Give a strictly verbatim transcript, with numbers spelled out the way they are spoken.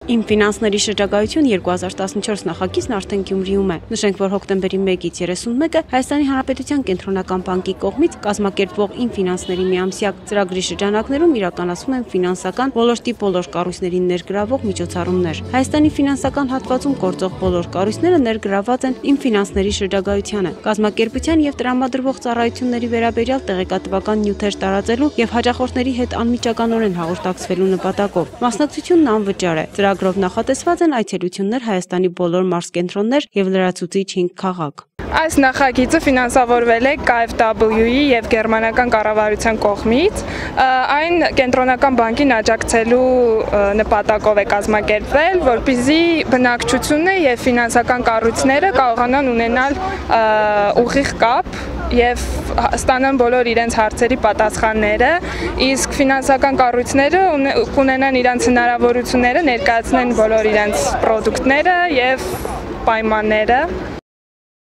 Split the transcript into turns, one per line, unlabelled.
Իմ ֆինանսների շրջագայություն երկու հազար տասնչորս նախագիծն արդեն Գյումրիում է։ Նշենք, որ հոկտեմբերի մեկից երեսունմեկը Հայաստանի Հանրապետության կենտրոնական բանկի կողմից կազմակերպվող Իմ ֆինանսների միամսյա ծրագրի շրջանակներում իրականացվում են ֆինանսական ոլորտի բոլոր կառույցներին ներգրավող միջոցառումներ։ Հայաստանի ֆինանսական հատվածում գործող բոլոր կառույցները ներգրաված են Իմ ֆինանսների շրջագայությանը։ Կազմակերպության եւ տրամադրվող ծառայությունների վերաբերյալ տեղեկատվական նյութեր տարածելու եւ հաճախորդների հետ անմիջականորեն հաղորդակցվելու նպատակով։ Մասնակցությունն անվճար է։ Ծրագրով նախատեսված են այցելություններ Հայաստանի բոլոր մարզկենտրոններ եւ լրացուցիչ հինգ քաղաք։
Այս նախագիծը ֆինանսավորվել է K F W-ի եւ գերմանական կառավարության կողմից։ Այն կենտրոնական բանկին աջակցելու նպատակով է կազմակերպվել, որպեսզի բնակչությունը եւ ֆինանսական կառույցները կարողանան ունենալ ուղիղ կապ եւ ստանան բոլոր իրենց հարցերի պատասխանները, իսկ ֆինանսական կառույցները կունենան իրենց հնարավորությունները ներկայացնեն բոլոր իրենց պրոդուկտները եւ պայմանները